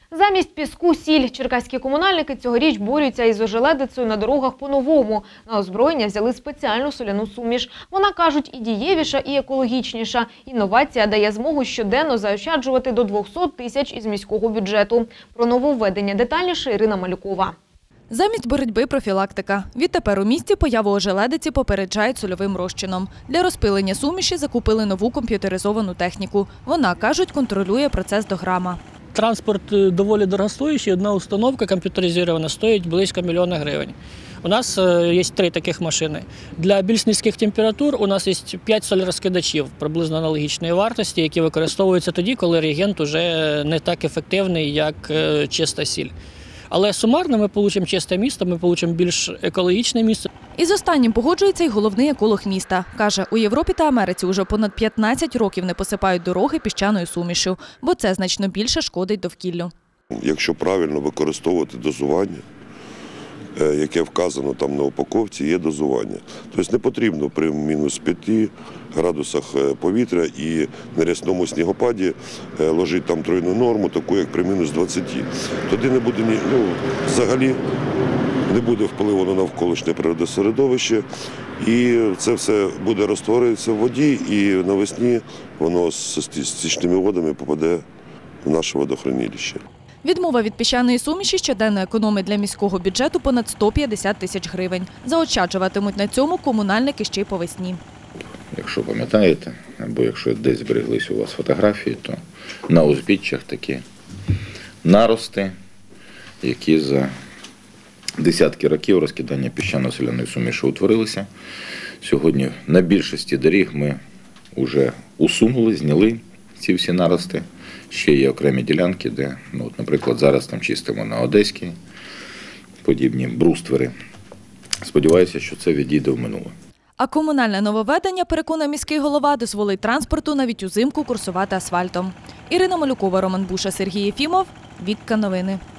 Замість піску – сіль. Черкаські комунальники цьогоріч борються із ожеледицею на дорогах по-новому. На озброєння взяли спеціальну соляну суміш. Вона, кажуть, і дієвіша, і екологічніша. Інновація дає змогу щоденно заощаджувати до 200 тисяч із міського бюджету. Про нововведення детальніше Ірина Малюкова. Замість боротьби – профілактика. Відтепер у місті появу ожеледиці попереджають сольовим розчином. Для розпилення суміші закупили нову комп'ютеризовану техніку. Вона, кажуть, контролює процес до грама. Транспорт доволі дорогостоящий, одна установка комп'ютеризована стоїть близько 1 мільйона гривень. У нас є 3 таких машини. Для більш низьких температур у нас є 5 солярозкидачів приблизно аналогічної вартості, які використовуються тоді, коли реагент вже не так ефективний, як чиста сіль. Але сумарно ми отримаємо чисте місто, ми отримаємо більш екологічне місто. Із останнім погоджується й головний еколог міста. Каже, у Європі та Америці уже понад 15 років не посипають дороги піщаною сумішю, бо це значно більше шкодить довкіллю. Якщо правильно використовувати дозування, яке вказано там на упаковці, є дозування. Тобто не потрібно при мінус 5 градусах повітря і на рясному снігопаді ложити там тройну норму, таку як при мінус 20. Тоді не буде, взагалі не буде впливу на навколишнє природосередовище, і це все буде розтворюватися в воді, і навесні воно з стічними водами попаде в наше водохранилище. Відмова від піщаної суміші щоденно економить для міського бюджету понад 150 тисяч гривень. Заощаджуватимуть на цьому комунальники ще й по весні. Якщо пам'ятаєте, або якщо десь збереглись у вас фотографії, то на узбіччях такі нарости, які за десятки років розкидання піщано-соляної суміші утворилися. Сьогодні на більшості доріг ми вже усунули, зняли ці всі нарости. Ще є окремі ділянки, де, наприклад, зараз там чистимо на Одеській, подібні бруствери. Сподіваюся, що це відійде в минуле. А комунальне нововведення, переконує міський голова, дозволить транспорту навіть узимку курсувати асфальтом. Ірина Малюкова, Роман Буша, Сергій Єфімов. Вікка новини.